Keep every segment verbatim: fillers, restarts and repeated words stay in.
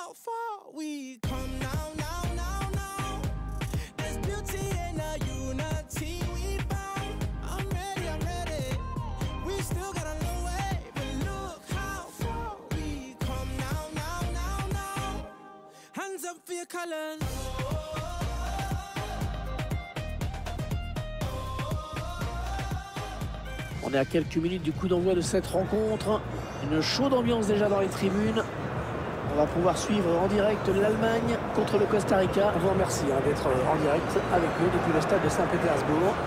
how far we come now, now, now, now. There's beauty in the unity we found. I'm ready, I'm ready. We still got a long way, but look how far we come now, now, now, now. Hands up for your colors. On est à quelques minutes du coup d'envoi de cette rencontre. Une chaude ambiance déjà dans les tribunes. On va pouvoir suivre en direct l'Allemagne contre le Costa Rica. On vous remercie hein, d'être en direct avec nous depuis le stade de Saint-Pétersbourg.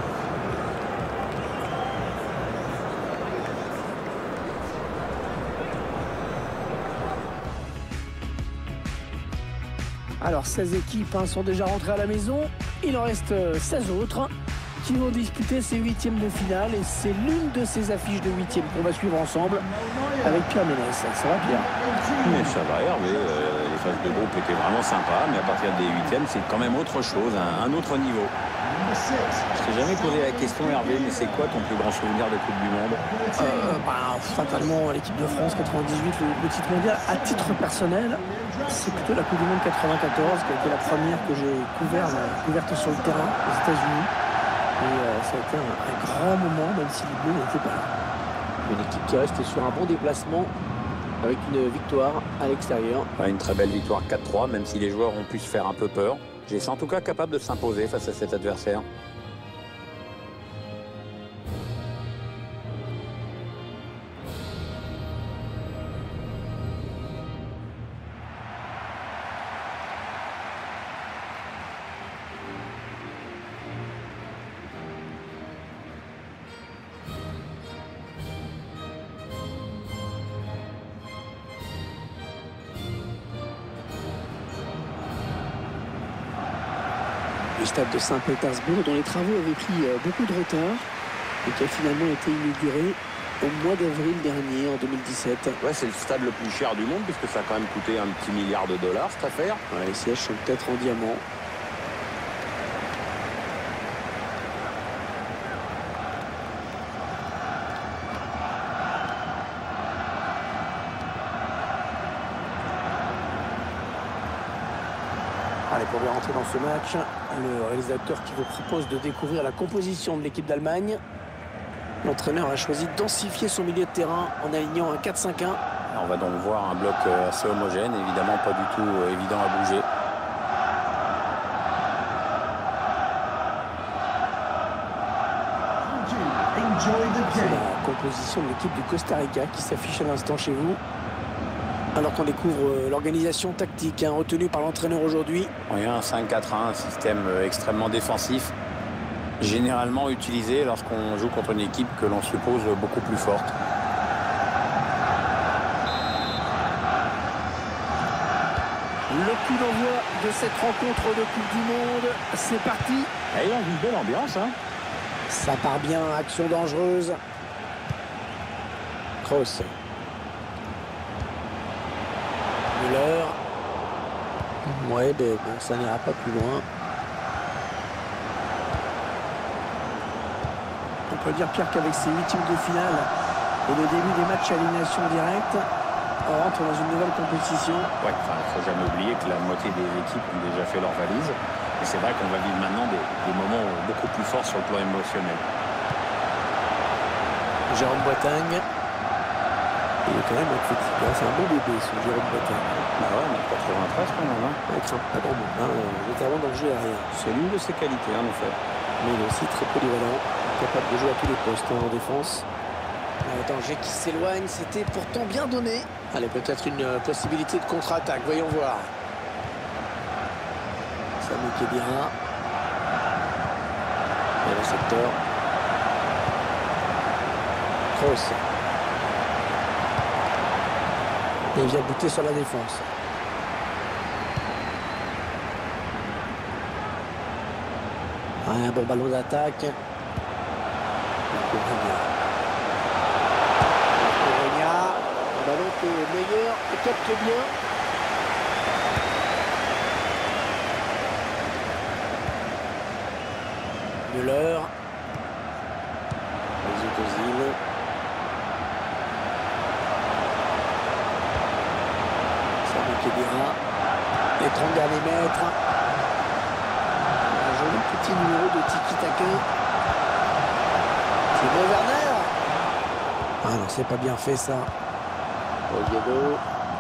Alors seize équipes hein, sont déjà rentrées à la maison. Il en reste seize autres qui vont disputer ces huitièmes de finale. Et c'est l'une de ces affiches de huitièmes qu'on va suivre ensemble avec Pierre Ménès. Ça va Pierre? Mais ça va Hervé, euh, les phases de groupe étaient vraiment sympas, mais à partir des huitièmes, c'est quand même autre chose, un, un autre niveau. Je t'ai jamais posé la question Hervé, mais c'est quoi ton plus grand souvenir de Coupe du Monde? euh, bah, Fatalement l'équipe de France quatre-vingt-dix-huit, le, le titre mondial. À titre personnel, c'est plutôt la Coupe du Monde quatre-vingt-quatorze qui a été la première que j'ai couvert, couverte sur le terrain aux États-Unis. Et euh, ça a été un, un grand moment, même si les Bleus n'étaient pas là. Une équipe qui reste sur un bon déplacement avec une victoire à l'extérieur. Ouais, une très belle victoire quatre trois, même si les joueurs ont pu se faire un peu peur. J'ai en tout cas capable de s'imposer face à cet adversaire. Du stade de Saint-Pétersbourg, dont les travaux avaient pris beaucoup de retard et qui a finalement été inauguré au mois d'avril dernier, en deux mille dix-sept. Ouais, c'est le stade le plus cher du monde, puisque ça a quand même coûté un petit milliard de dollars, cette affaire. Ouais, les sièges sont peut-être en diamant. Allez, pour bien rentrer dans ce match, le réalisateur qui vous propose de découvrir la composition de l'équipe d'Allemagne. L'entraîneur a choisi de densifier son milieu de terrain en alignant un quatre cinq un. On va donc voir un bloc assez homogène, évidemment pas du tout évident à bouger. C'est la composition de l'équipe du Costa Rica qui s'affiche à l'instant chez vous. Alors qu'on découvre l'organisation tactique hein, retenue par l'entraîneur aujourd'hui. Oui, un cinq quatre un, un système extrêmement défensif, généralement utilisé lorsqu'on joue contre une équipe que l'on suppose beaucoup plus forte. Le coup d'envoi de cette rencontre de Coupe du Monde, c'est parti. Et il y a une belle ambiance. Hein. Ça part bien, action dangereuse. Kroos. Müller. Ouais, ben bon, ça n'ira pas plus loin. On peut dire, Pierre, qu'avec ces huitièmes de finale et le début des matchs à élimination directe, on rentre dans une nouvelle compétition. Ouais, enfin, il ne faut jamais oublier que la moitié des équipes ont déjà fait leur valise. Et c'est vrai qu'on va vivre maintenant des, des moments beaucoup plus forts sur le plan émotionnel. Jérôme Boateng. Il est quand même athlétique. C'est un bon bébé, ce Jérôme Boateng. Bah ouais, mais quatre-vingt-treize quand même. Hein. Il craint pas grand monde, hein, notamment dans le jeu aérien. C'est l'une de ses qualités, en effet. Mais il est aussi très polyvalent, capable de jouer à tous les postes hein, en défense. Un danger qui s'éloigne, c'était pourtant bien donné. Allez, peut-être une euh, possibilité de contre-attaque, voyons voir. Samy Khedira. Et le secteur. Kroos. Et il vient buter sur la défense. Un bon ballon d'attaque. Un ballon qui est meilleur et capte bien. Müller. Mesut Özil. Samy Khedira. Les trente derniers mètres. Un joli petit numéro de tiki-taka. Timo Werner. Ah non, c'est pas bien fait ça. Oviedo.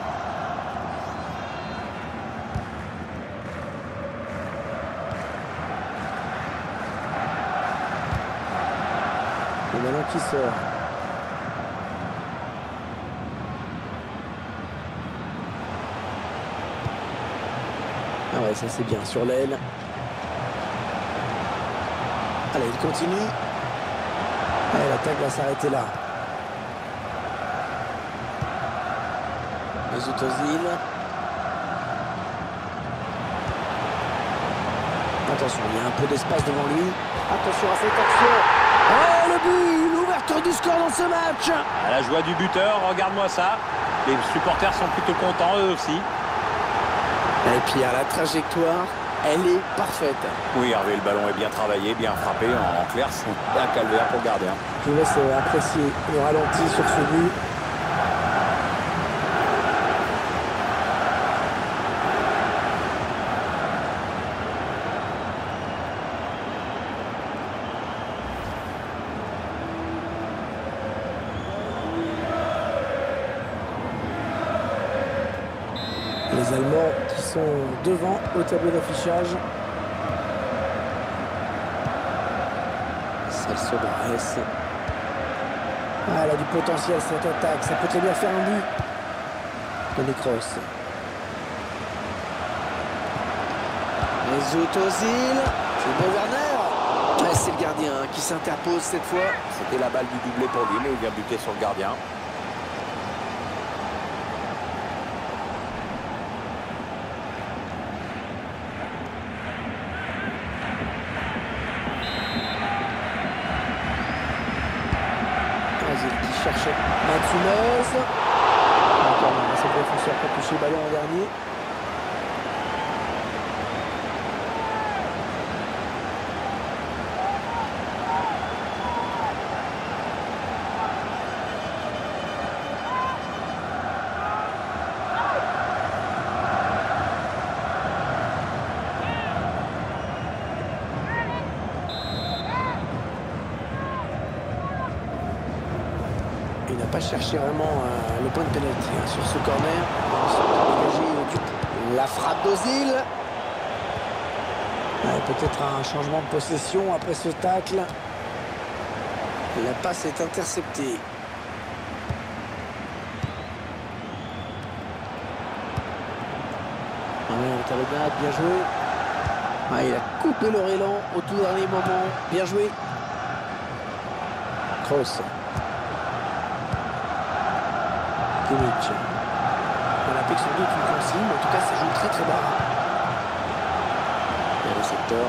Le ballon qui sort. Ah ouais, ça c'est bien sur l'aile. Allez, il continue. Allez, l'attaque va s'arrêter là. Mesut Ozil. Attention, il y a un peu d'espace devant lui. Attention à cette action. Oh, le but, l'ouverture du score dans ce match. À la joie du buteur, regarde-moi ça. Les supporters sont plutôt contents, eux aussi. Et puis à la trajectoire, elle est parfaite. Oui, Hervé, le ballon est bien travaillé, bien frappé. En clair, c'est un calvaire pour le gardien. Je vous laisse apprécier le ralenti sur ce but. Les Allemands qui sont devant au tableau d'affichage. Celso Barres. Ah, elle a du potentiel cette attaque. Ça peut très bien faire un but. Toni Kroos. Mesut Ozil. Timo Werner. Ouais, c'est le gardien hein, qui s'interpose cette fois. C'était la balle du doublé pour lui, mais il vient buter sur le gardien. Qui cherche Martinez. Encore un seul défenseur qui a touché le ballon en dernier. Il n'a pas cherché vraiment euh, le point de pénalty hein, sur ce corner. La frappe d'Ozil. Ouais, peut-être un changement de possession après ce tacle. La passe est interceptée. Ouais, bien joué. Ah, il a coupé leur élan au tout dernier moment. Bien joué. Kroos. Kimmich. L'Olympique sans doute une consigne, en tout cas ça joue très très bas. Et le secteur.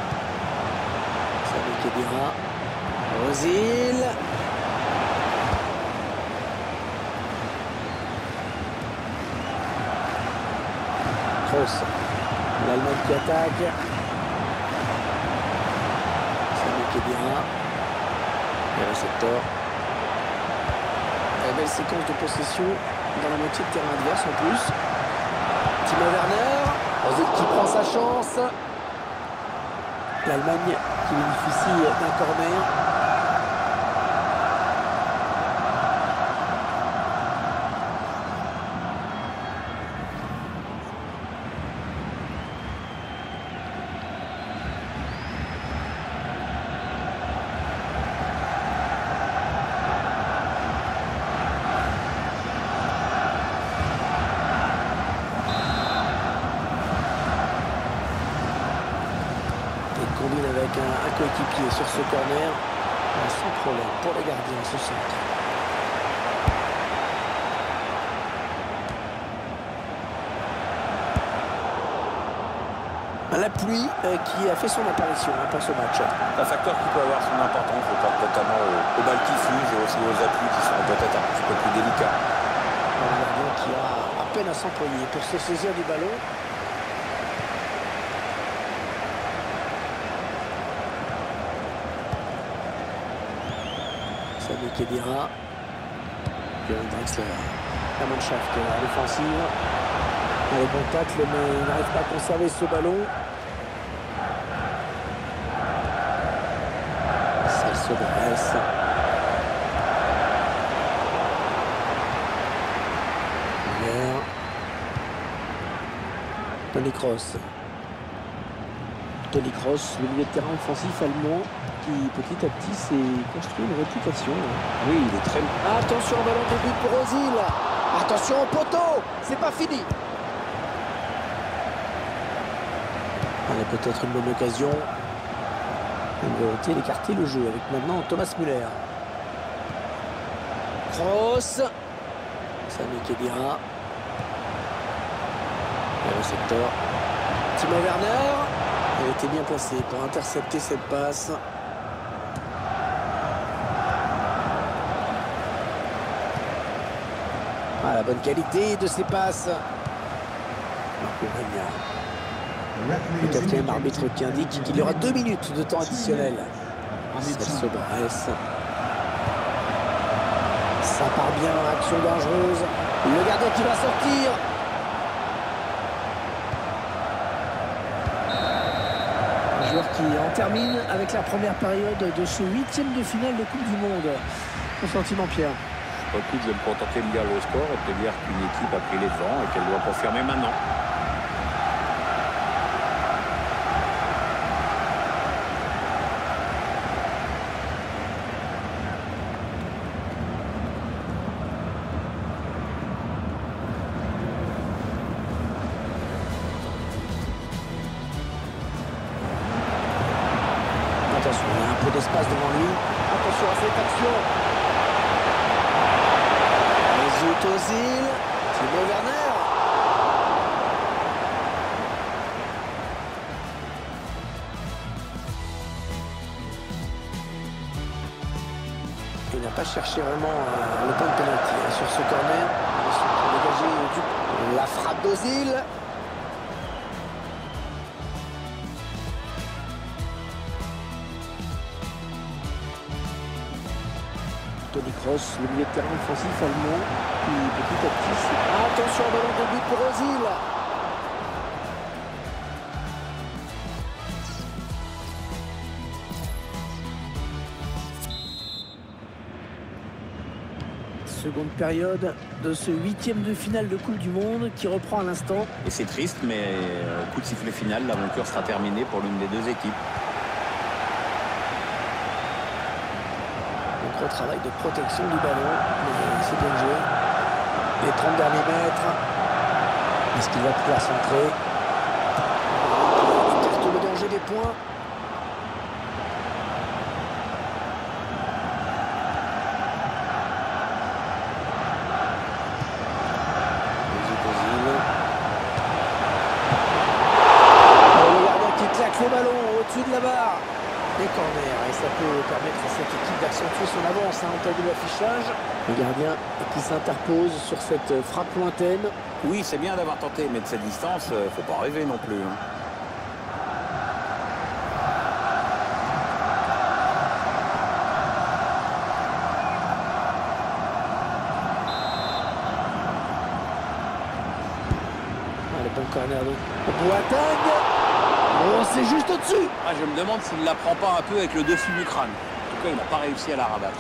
Sami Khedira. Ozil. Kroos. L'Allemagne qui attaque. Sami Khedira. Et le secteur. Très belle séquence de possession dans la moitié de terrain adverse en plus. Timo Werner. Ozil qui prend sa chance. L'Allemagne qui bénéficie d'un corner. Combine avec un, un coéquipier sur ce corner. Sans problème pour les gardiens ce centre. La pluie euh, qui a fait son apparition hein, pour ce match. Un facteur qui peut avoir son importance, je pense notamment aux, aux balles qui fusent et aussi aux appuis qui sont peut-être un petit peu plus délicats. Un gardien qui a à peine à s'employer pour se saisir du ballon. Sami Khedira. Björn Drexler. La Mannschaft à l'offensive. Allez, bon tacle, mais il n'arrive pas à conserver ce ballon. Ça se dresse. Vert. Toni Kroos. Toni Kroos, le milieu de terrain offensif allemand qui petit à petit s'est construit une réputation. Oui, il est très... Attention au ballon de but pour Ozil. Attention au poteau. C'est pas fini. On a peut-être une bonne occasion. Une volonté d'écarter le jeu avec maintenant Thomas Müller. Kroos. Sami Khedira. Le récepteur. Timo Werner. Il a été bien placé pour intercepter cette passe. Ah, la bonne qualité de ces passes. Marco Ragna. Le quatrième arbitre qui indique qu'il y aura deux minutes de temps additionnel. Celso Borges. Ça part bien, action dangereuse. Le gardien qui va sortir. Un joueur qui en termine avec la première période de ce huitième de finale de Coupe du Monde. Ton sentiment, Pierre? Écoute, je vais me contenter de lire le score et de te dire qu'une équipe a pris les devants et qu'elle doit confirmer maintenant. Attention, il y a un peu d'espace devant lui. Attention à cette action. Mesut Ozil, Timo Werner. Il n'a pas cherché vraiment euh, le point de pénalty hein, sur ce corner. Ils sont pour dégager du... La frappe d'Ozil. Toni Kroos, le milieu de terrain offensif allemand, qui petit à petit... Attention au ballon de but pour Ozil. Seconde période de ce huitième de finale de Coupe du Monde qui reprend à l'instant. Et c'est triste, mais euh, coup de sifflet final, l'aventure sera terminée pour l'une des deux équipes. Gros travail de protection du ballon, mais c'est bien joué. Les trente derniers mètres. Est-ce qu'il va pouvoir centrer? Il écarte le danger des points. Le gardien qui claque le ballon au-dessus de la barre. Des corners, et ça peut permettre à cette équipe d'accentuer son avance hein, en cas de l'affichage. Le gardien qui s'interpose sur cette frappe lointaine. Oui, c'est bien d'avoir tenté, mais de cette distance, euh, faut pas rêver non plus. Hein. Ah, le bon corner de Boateng. Oh, c'est juste au-dessus. Ah, je me demande s'il ne la prend pas un peu avec le dessus du crâne. En tout cas, il n'a pas réussi à la rabattre.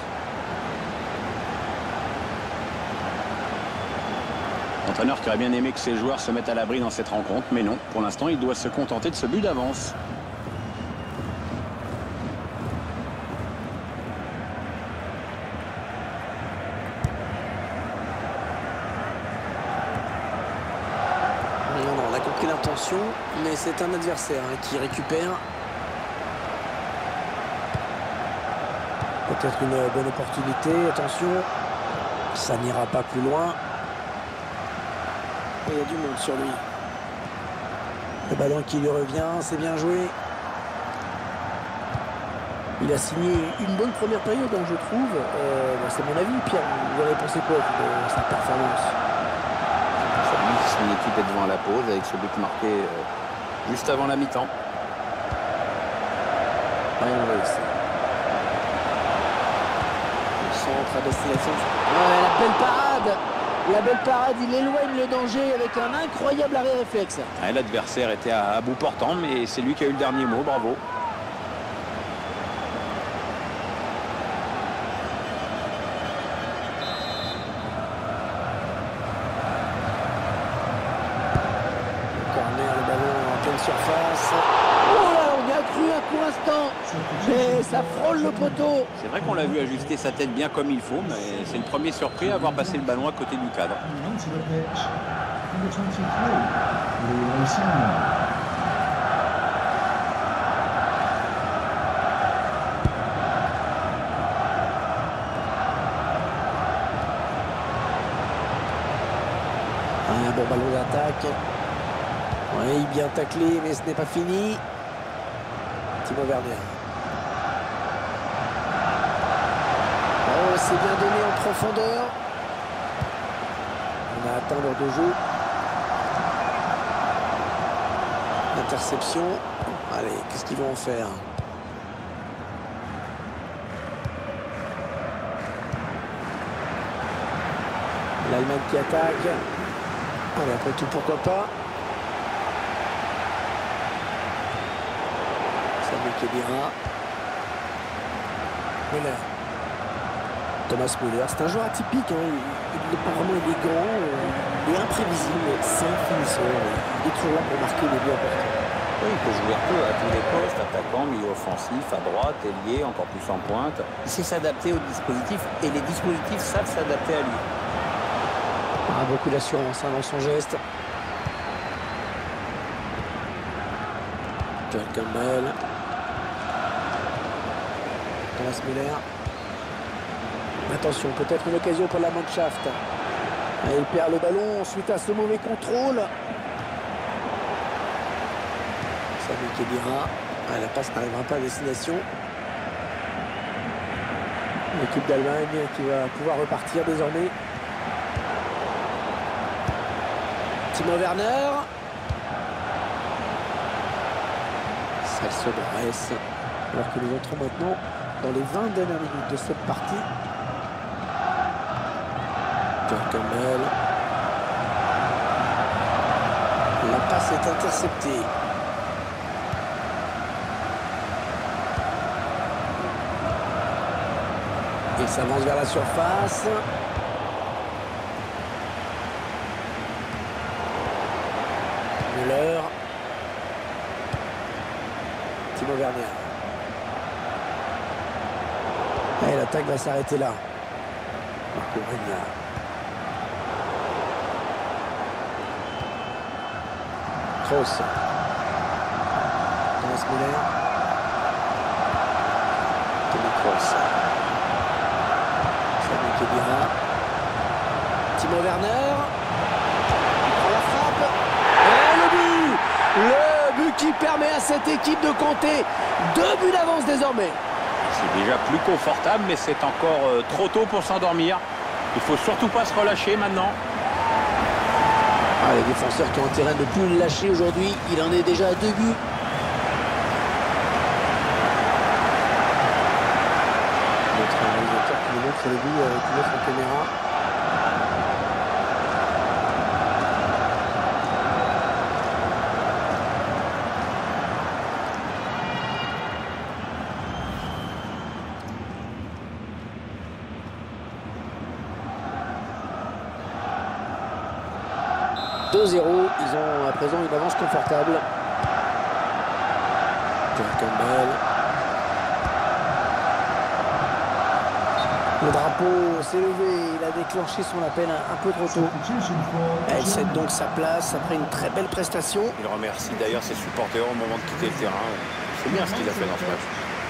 L'entraîneur qui aurait bien aimé que ses joueurs se mettent à l'abri dans cette rencontre, mais non, pour l'instant, il doit se contenter de ce but d'avance. On a compris l'intention, mais c'est un adversaire hein, qui récupère. Peut-être une bonne opportunité, attention. Ça n'ira pas plus loin. Et il y a du monde sur lui. Le ballon qui lui revient, c'est bien joué. Il a signé une bonne première période, hein, je trouve. Euh, bon, c'est mon avis, Pierre. Vous avez pensé quoi de sa performance? Son équipe est devant la pause avec ce but marqué euh, juste avant la mi-temps. Rien on va ici. Le centre à destination. Ouais, la belle parade. La belle parade, il éloigne le danger avec un incroyable arrêt réflexe. Ah, l'adversaire était à, à bout portant, mais c'est lui qui a eu le dernier mot. Bravo. Corner, le ballon en pleine surface. Oh là, on y a cru un court instant, mais ça frôle le poteau. C'est vrai qu'on l'a vu ajuster sa tête bien comme il faut, mais c'est le premier surpris à avoir passé le ballon à côté du cadre. Un bon ballon d'attaque. Oui, bien taclé, mais ce n'est pas fini. Timo Werner. Oh, c'est bien donné en profondeur. On a atteint l'heure de jeu. Interception. Allez, qu'est-ce qu'ils vont en faire? L'Allemagne qui attaque. Allez, après tout, pourquoi pas? Kedira. Müller. Thomas Müller, c'est un joueur atypique, hein. Il n'est pas vraiment élégant, euh, il est imprévisible, c'est un finisseur. Il est toujours là pour marquer des buts importants. Oui, il peut jouer un peu à tous les postes, attaquant, milieu offensif, à droite, ailier, encore plus en pointe. Il sait s'adapter au dispositif et les dispositifs savent s'adapter à lui. Ah, beaucoup d'assurance hein, dans son geste. Joel Campbell. Thomas Müller. Attention, peut-être une occasion pour la Mannschaft. Ah, il perd le ballon suite à ce mauvais contrôle. Sami Khedira. Ah, la passe n'arrivera pas à destination. L'équipe d'Allemagne qui va pouvoir repartir désormais. Timo Werner. Ça se dresse. Alors que nous entrons maintenant dans les vingt dernières minutes de cette partie. Joel Campbell. La passe est interceptée. Il s'avance vers la surface. Müller. Timo Werner. Et l'attaque va s'arrêter là. Marco Régna. Kroos. Thomas Müller. Toni Kroos. Sami Khedira. Timo Werner. Il prend la frappe. Et le but! Le but qui permet à cette équipe de compter deux buts d'avance désormais. C'est déjà plus confortable, mais c'est encore euh, trop tôt pour s'endormir. Il faut surtout pas se relâcher maintenant. Ah, les défenseurs qui ont intérêt de ne plus le lâcher aujourd'hui, il en est déjà à deux buts. Notre réalisateur qui nous montre le but avec une autre caméra. deux zéro, ils ont à présent une avance confortable. Joel Campbell. Le drapeau s'est levé, il a déclenché son appel un, un peu trop tôt. Elle cède donc sa place après une très belle prestation. Il remercie d'ailleurs ses supporters au moment de quitter le terrain. C'est bien ce qu'il a fait dans ce match.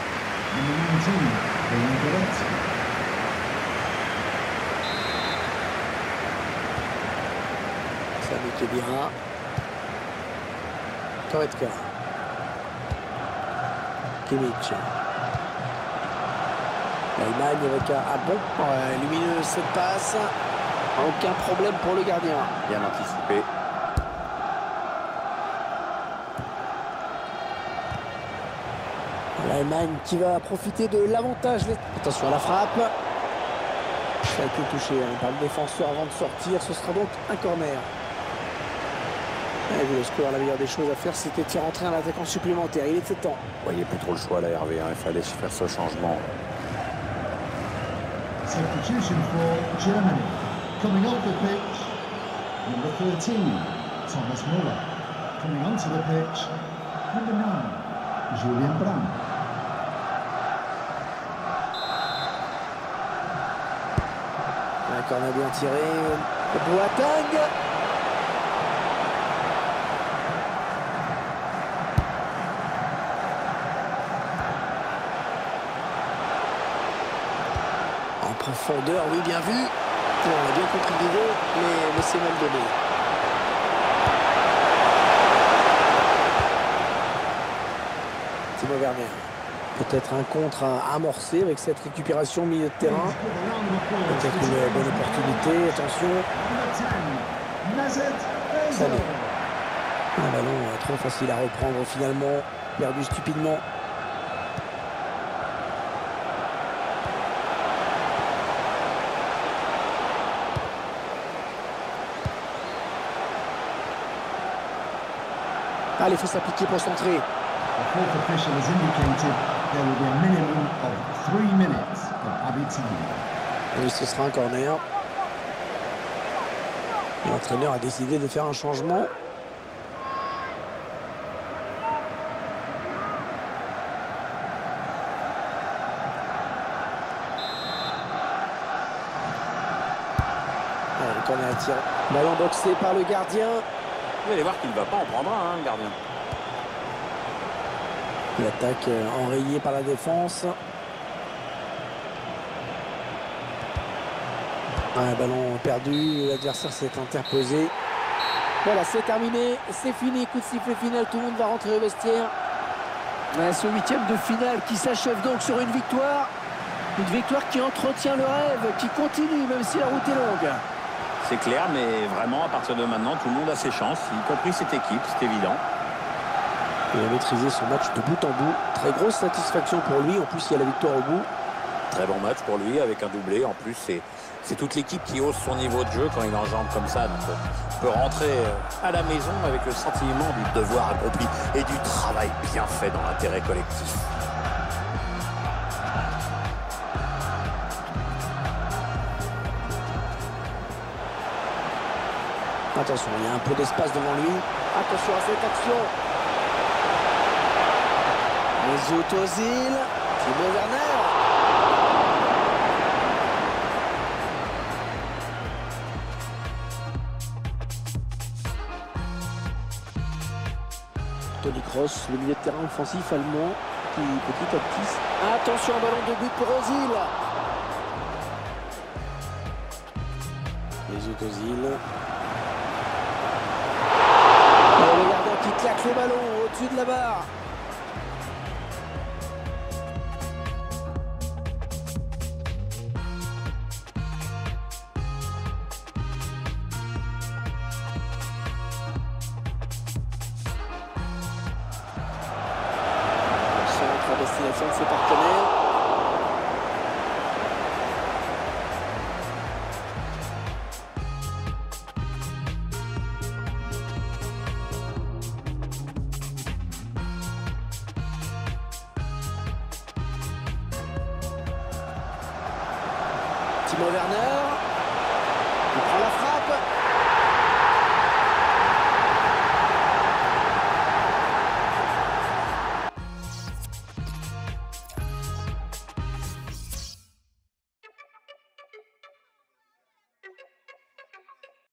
Sami Khedira. Goretzka. Kimmich. L'Allemagne avec un, un bon euh, lumineux cette passe. Aucun problème pour le gardien. Bien anticipé. L'Allemagne qui va profiter de l'avantage. Attention à la frappe. Ça a été touché hein, par le défenseur avant de sortir. Ce sera donc un corner. Et vu le score, la meilleure des choses à faire, c'était de rentrer un attaquant supplémentaire. Il était temps. Ouais, il n'y a plus trop le choix là, Hervé. Hein. Il fallait faire ce changement. Substitution for Germany. Coming off the pitch, number thirteen, Thomas Muller. Coming onto the pitch, number nine, Julian Brandt. Un corner bien tiré. Boateng. En profondeur, oui, bien vu. Bon, on a bien compris l'idée, mais, mais c'est mal donné. Timo Werner. Peut-être un contre à amorcer avec cette récupération au milieu de terrain. Peut-être une bonne opportunité. Attention. Sané. Un ballon trop facile à reprendre finalement. Perdu stupidement. Allez, il faut s'appliquer pour centrer. The fourth official has indicated there will be a minimum of three minutes of added time. Oui, ce sera un corner. L'entraîneur a décidé de faire un changement. Allez, le corner à tir. Ballon boxé par le gardien. Vous allez voir qu'il ne va pas en prendre un, hein, le gardien. L'attaque enrayée par la défense. Un ballon perdu, l'adversaire s'est interposé. Voilà, c'est terminé, c'est fini, coup de sifflet final, tout le monde va rentrer au vestiaire. Ce huitième de finale qui s'achève donc sur une victoire. Une victoire qui entretient le rêve, qui continue même si la route est longue. C'est clair, mais vraiment, à partir de maintenant, tout le monde a ses chances, y compris cette équipe, c'est évident. Il a maîtrisé son match de bout en bout. Très grosse satisfaction pour lui. En plus, il y a la victoire au bout. Très bon match pour lui, avec un doublé. En plus, c'est toute l'équipe qui hausse son niveau de jeu quand il enjambe comme ça. Donc, on peut rentrer à la maison avec le sentiment du devoir accompli et du travail bien fait dans l'intérêt collectif. Attention, il y a un peu d'espace devant lui. Attention à cette action. Mesut Ozil, Timo Werner. Toni Kroos, le milieu de terrain offensif allemand, qui petit à petit... Attention, ballon de but pour Ozil. Mesut Ozil. Et le gardien qui claque le ballon au-dessus de la barre. Centre à destination de ses partenaires. Timo Werner, il prend la frappe.